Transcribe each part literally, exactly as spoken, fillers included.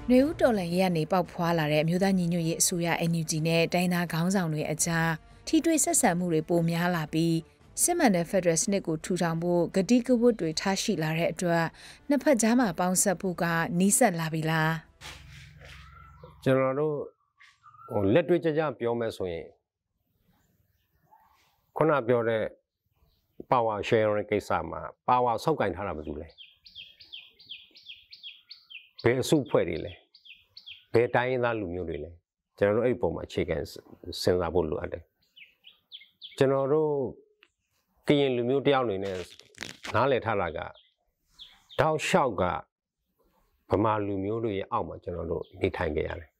နွေဦးတော်လှန်ရေးကနေပေါက်ဖွာလာတဲ့အမျိုးသားညီညွတ်ရေးအစိုးရ N U G နဲ့တိုင်းသားခေါင်းဆောင်တွေအကြားထိတွေ့ဆက်ဆံမှုတွေပိုများလာပြီးစစ်မှန်တဲ့ Federal စနစ်ကိုထူထောင်ဖို့ဂတိကဝတ်တွေထားရှိလာတဲ့အတွက်နှစ်ဖက်ကြားမှာပေါင်းဆက်ဖို့ကနီးစပ်လာပြီလားကျွန်တော်တို့ဟိုလက်တွေ့ကြကြပြောမယ်ဆိုရင်ခုနပြောတဲ့ power sharing ကိစ္စမှာ power ဆောက်ကင်ထားတာမတူလဲဘယ်အစုဖွဲ့တွေလဲဘယ်တိုင်းရင်းသားလူမျိုးတွေလဲကျွန်တော်တို့အဲ့ဒီပုံမှာအခြေခံစဉ်းစားဖို့လိုအပ်တယ်ကျွန်တော်တို့ကရင်လူမျိုးတယောက်အနေနဲ့နားလည်ထားတာကတောက်လျှောက်ကဗမာလူမျိုးတွေရဲ့အောက်မှာကျွန်တော်တို့နေထိုင်ကြရတယ်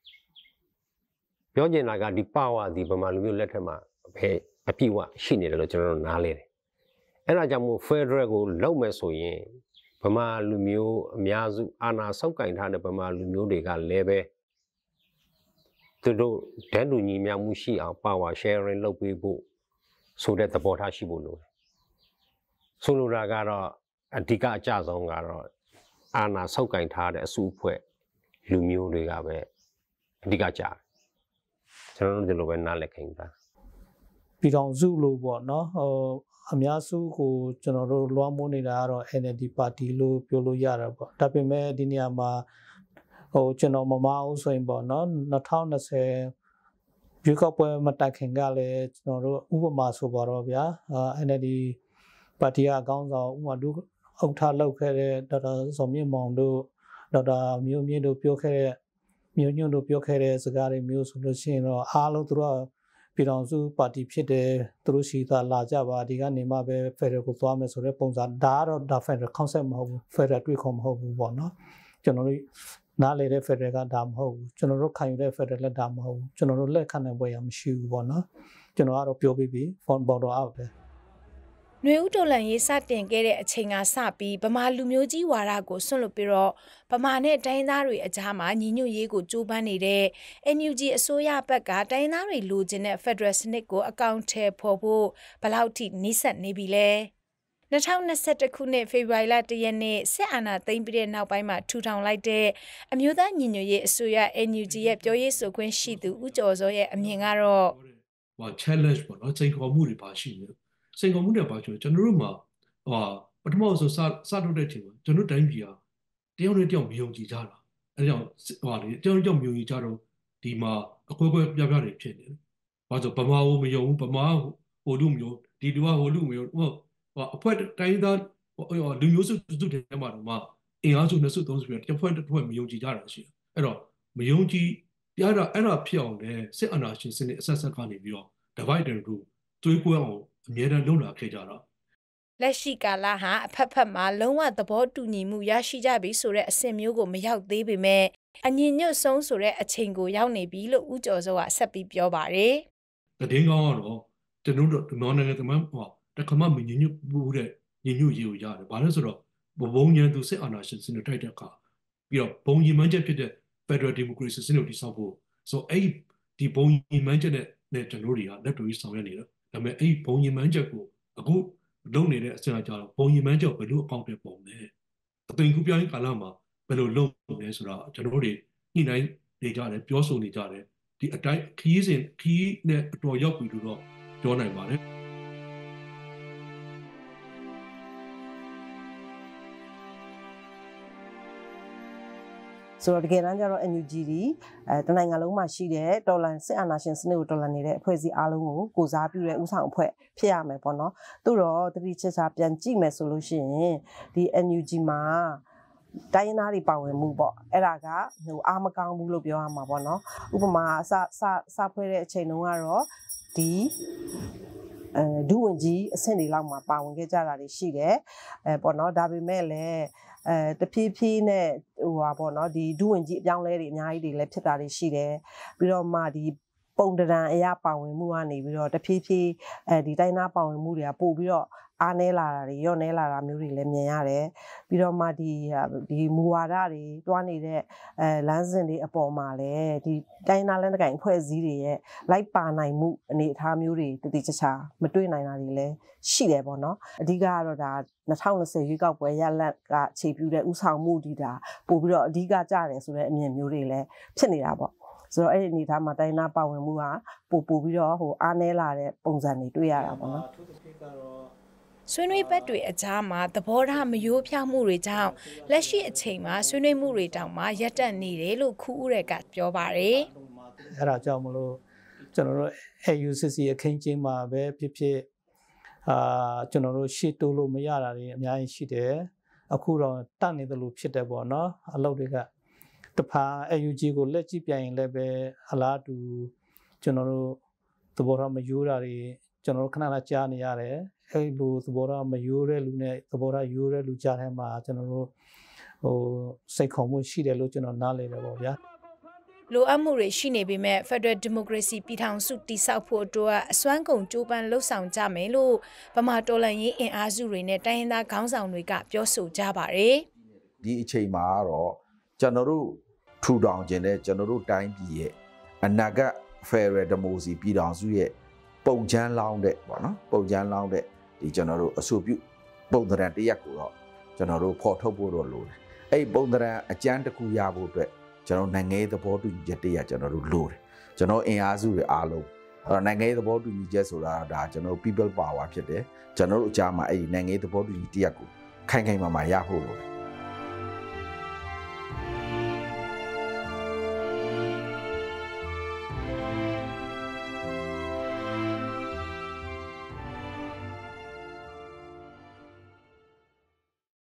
ပြောချင်တာကဒီ power ဒီဗမာလူမျိုးလက်ထက်မှာဘယ်အပြည့်အဝရှိနေတယ်လို့ကျွန်တော်တို့နားလဲတယ်အဲ့ဒါကြောင့်မို့ Federal ကိုလုပ်မယ်ဆိုရင်ဗမာလူမျိုးအများစုအာဏာဆောက်ကင်ထားတဲ့ဗမာလူမျိုးတွေကလည်းပဲသူတို့တန်းတူညီမျှမှုရှိအောင် power sharing လုပ်ပေးဖို့ဆိုတဲ့သဘောထားရှိဖို့လိုတယ်ဆိုလိုတာကတော့အဓိကအကျဆုံးကတော့အာဏာဆောက်ကင်ထားတဲ့အစုအဖွဲ့လူမျိုးတွေကပဲအဓိကကြတယ်ကျွန်တော်တို့ဒီလိုပဲနားလည်ခင်တာပြည်တော်စုလို့ပေါ့နော်ဟိုအများစုကိုကျွန်တော်တို့လွှမ်းမိုးနေတာကတော့ N L D ပါတီလို့ပြောလို့ရတာပေါ့ဒါပေမဲ့ဒီနေရာမှာဟိုကျွန်တော်မမအောင်ဆိုရင်ပေါ့နော်၂၀၂၀ရွေးကောက်ပွဲမတိုင်ခင်ကလည်းကျွန်တော်တို့ဥပမာဆိုပါတော့ဗျာ N L D ပါတီအကောင်းဆောင်ဥပမာတို့အုပ်ထားလောက်ခဲ့တဲ့ဒေါက်တာစောမြင့်မောင်တို့ဒေါက်တာမျိုးမြင့်တို့ပြောခဲ့တဲ့မျိုးညွန့်တို့ပြောခဲ့တဲ့စကားတွေမျိုးဆိုလို့ရှိရင်တော့အားလုံးတို့ပြည်တော်စုပါတီဖြစ်တယ်သူတို့ရှိတာလာကြပါဒီကနေမှပဲ Federal ကိုသွားမယ်ဆိုတဲ့ပုံစံဒါကတော့ဒါ Federal concept မဟုတ်ဘူး Federal တွေ့ခေါ်မဟုတ်ဘူးပေါ့နော်ကျွန်တော်တို့နားလေတဲ့ Federal ကဒါမဟုတ်ဘူးကျွန်တော်တို့ခံယူတဲ့ Federal လက်ဒါမဟုတ်ဘူးကျွန်တော်တို့လက်ခံနိုင်ပွဲရမရှိဘူးပေါ့နော်ကျွန်တော်ကတော့ပြောပြီးပြီ phone border out ပဲနွေဦးတော်လှန်ရေးစတင်ခဲ့တဲ့အချိန်ကစပြီးဗမာလူမျိုးကြီးဝါဒကိုဆွန့်လွတ်ပြီးတော့ဗမာနဲ့တိုင်းသားတွေအကြားမှာညီညွတ်ရေးကိုကြိုးပမ်းနေတဲ့ N U G အစိုးရဘက်ကတိုင်းသားတွေလိုချင်တဲ့ Federal စနစ်ကိုအကောင့်ထဲပေါ်ဖို့ဘယ်လောက်ထိနှိစက်နေပြီလဲ၂၀၂၁ခုနှစ်ဖေဖော်ဝါရီလတရက်နေ့စစ်အာဏာသိမ်းပြီးတဲ့နောက်ပိုင်းမှာထူထောင်လိုက်တဲ့အမျိုးသားညီညွတ်ရေးအစိုးရ N U G ရဲ့ပြောရေးဆိုခွင့်ရှိသူဦးကျော်စောရဲ့အမြင်ကတော့ဟို challenge ပေါ့နော်စိန်ခေါ်မှုတွေပါရှိနေစိန်ခေါ်မှုတွေပါကျွန်တော်တို့မှာဟိုပထမဆုံးစစထုတ်တဲ့အချိန်မှာကျွန်တော်တိုင်းပြည်ဟာတယောက်နဲ့တယောက်မယုံကြည်ကြတာအဲကြောင့်ဟိုလေတယောက်နဲ့တယောက်မယုံကြည်ကြတော့ဒီမှာအခွဲခွဲပြားပြားတွေဖြစ်နေတယ်။ဘာလို့ဗမာကိုမယုံဘူးဗမာဟိုလူမယုံဒီလူကဟိုလူမယုံဟိုအဖွဲ့တိုင်းသားလူမျိုးစုစုတွေမှာတော့မှအင်အားစုနှစ်စုသုံးစုပြီးတစ်ဖွဲ့တစ်ဖွဲ့မယုံကြည်ကြတာရှိတယ်။အဲ့တော့မယုံကြည်ပြားတာအဲ့ဒါဖြစ်အောင်လေစစ်အာဏာရှင်စနစ်အဆက်ဆက်ကနေပြီးတော့ divide and rule သွေးကွဲအောင်အမြဲတမ်းလုပ်လာခဲ့ကြတာလက်ရှိကာလဟာအဖက်ဖက်မှာလုံးဝသဘောတူညီမှုရရှိကြပြီဆိုတဲ့အဆင့်မျိုးကိုမရောက်သေးပေမဲ့အညီညွတ်ဆုံးဆိုတဲ့အချိန်ကိုရောက်နေပြီလို့ဦးကျော်စောကဆက်ပြီးပြောပါတယ်။တည်င်းကောင်းကတော့ကျွန်တော်တို့မြန်မာနိုင်ငံတမန်ဟောတခါမှမညီညွတ်ဘူးတဲ့ညီညွတ်ရေးကိုရတယ်။ဘာလို့ဆိုတော့ဘုံဉာဏ်သူစစ်အာဏာရှင်စနစ်တိုက်တဲ့အခါပြီးတော့ဘုံညီမှန်းချက်ဖြစ်တဲ့ Federal Democracy စနစ်ကိုတည်ဆောက်ဖို့ဆိုအဲ့ဒီဘုံညီမှန်းချက်နဲ့ကျွန်တော်တို့တွေကလက်တွေ့ဆောင်ရွက်နေတယ်။ဒါပေမဲ့အဲ့ဘုံညီမှန်းချက်ကိုအခုလုပ်နေတဲ့အစအကြတော့ဘုံညီမှန်းချက်ဘယ်လိုအကောင့်တွေပုံလဲအသွင်ကူးပြောင်းရေးကာလမှာဘယ်လိုလုပ်လဲဆိုတော့ကျွန်တော်တို့တွေညှိနှိုင်းနေကြတယ်ပြောဆိုနေကြတယ်ဒီအတိုင်းခီးစဉ်ခီးနဲ့အတော်ရောက်ပြီလို့တော့ပြောနိုင်ပါတယ်ဆိုတော့တကယ်တမ်းကျတော့ N U G ဒီအဲတနိုင်ငံလုံးမှာရှိတဲ့တော်လန်စစ်အာဏာရှင်စနစ်ကိုတော်လန်နေတဲ့အဖွဲ့အစည်းအားလုံးကိုကိုစားပြုတဲ့ဥဆောင်အဖွဲ့ဖြစ်ရမယ်ပေါ့နော်သို့တော့တတိချစ်စာပြန်ကြည့်မယ်ဆိုလို့ရှိရင်ဒီ N U G မှာတိုင်းရင်းသားတွေပါဝင်မှုပေါ့အဲ့ဒါကဟိုအားမကောင်းဘူးလို့ပြောရမှာပေါ့နော်ဥပမာစစစဖွဲ့တဲ့အချိန်တုန်းကတော့ဒီအဲဒုဝန်ကြီးအဆင့်တွေလောက်မှာပါဝင်ခဲ့ကြတာတွေရှိတယ်အဲပေါ့နော်ဒါပေမဲ့လည်းအဲတဖြည်းဖြည်းနဲ့ဟိုပါပေါ့နော်ဒီဒုဝန်ကြီးအပြောင်းလဲတွေအများကြီးတွေလည်းဖြစ်တာတွေရှိတယ်ပြီးတော့မှဒီပုံတံအရာပါဝင်မှုကနေပြီးတော့တဖြည်းဖြည်းအဲဒီတိုင်းသားပါဝင်မှုတွေကပို့ပြီးတော့အားနည်းလာတာတွေရော့နည်းလာတာမျိုးတွေလည်းမြင်ရတယ်ပြီးတော့မှဒီဒီမူဝါဒတွေတွားနေတဲ့အဲလမ်းစဉ်တွေအပေါ်မှာလည်းဒီတိုင်းသားလက်နက်ကိုင်အဖွဲ့အစည်းတွေရဲ့လိုက်ပါနိုင်မှုအနေအထားမျိုးတွေတတိချာချာမတွေ့နိုင်တာတွေလည်းရှိတယ်ပေါ့နော်အဓိကကတော့ဒါနှစ်ထောင်နှစ်ဆယ်ရွေးကောက်ပွဲရလဒ်ကခြေပြူတဲ့ဥဆောင်မှုဒီဒါပို့ပြီးတော့အဓိကကြတယ်ဆိုတဲ့အမြင်မျိုးတွေလည်းဖြစ်နေတာပေါ့ဆိုတော့အဲ့ဒီအနေအထားမှာတိုင်းသားပါဝင်မှုကပို့ပို့ပြီးတော့ဟိုအားနည်းလာတဲ့ပုံစံတွေတွေ့ရတာပေါ့နော်ဆွေးနွေးဘက်တွေအကြားမှာသဘောထားမယိုးဖြောင်းမှုတွေကြောင့်လက်ရှိအချိန်မှာဆွေးနွေးမှုတွေတောင်မှရပ်တန့်နေတယ်လို့ခူးဦးရကပြောပါတယ်အဲ့ဒါကြောင့်မလို့ကျွန်တော်တို့ A U C C အခင်းကျင်းမှာပဲဖြစ်ဖြစ်အာကျွန်တော်တို့ရှေ့တိုးလို့မရတာတွေအများကြီးရှိတယ်အခုတော့တတ်နေတယ်လို့ဖြစ်တယ်ပေါ့နော်အလုပ်တွေကတဖာ A U G ကိုလက်ကြည့်ပြရင်လည်းပဲအလားတူကျွန်တော်တို့သဘောထားမယိုးတာတွေကျွန်တော်တို့ခဏခဏကြားနေရတယ်အဲ့လိုသဘောထားမယိုးတဲ့လူနဲ့သဘောထားယိုးတဲ့လူကြားထဲမှာကျွန်တော်တို့ဟိုစိတ်ခေါ်မှုရှိတယ်လို့ကျွန်တော်နားလည်တယ်ပေါ့ဗျာလိုအပ်မှုတွေရှိနေပေမဲ့ Federal Democracy ပြည်ထောင်စုတည်ဆောက်ဖို့အတွက်အစွမ်းကုန်ကြိုးပမ်းလှုပ်ဆောင်ကြမယ်လို့ဗမာတော်လှန်ရေးအင်အားစုတွေနဲ့တိုင်းရင်းသားခေါင်းဆောင်တွေကပြောဆိုကြပါတယ်ဒီအချိန်မှာတော့ကျွန်တော်တို့ထူထောင်ခြင်းနဲ့ကျွန်တော်တို့တိုင်းပြည်ရဲ့အနာဂတ် Federal Democracy ပြည်ထောင်စုရဲ့ပုံချမ်းလောင်းတဲ့ပေါ့နော်ပုံချမ်းလောင်းတဲ့ဒီကျွန်တော်တို့အဆိုပြုပုံသဏ္ဍာန်တစ်ရပ်ကိုတော့ကျွန်တော်တို့ဖော်ထုတ်ဖို့တော့လိုတယ်အဲ့ပုံသဏ္ဍာန်အကျမ်းတစ်ခုရဖို့အတွက်ကျွန်တော်နိုင်ငံရေးသဘောတူညီချက်တစ်ရပ်ကျွန်တော်တို့လိုတယ်ကျွန်တော်အင်အားစုတွေအားလုံးအဲ့တော့နိုင်ငံရေးသဘောတူညီချက်ဆိုတာဒါကျွန်တော် people power ဖြစ်တယ်ကျွန်တော်တို့အကြားမှာအဲ့ဒီနိုင်ငံရေးသဘောတူညီချက်ကိုခိုင်ခိုင်မာမာရဖို့လိုတယ်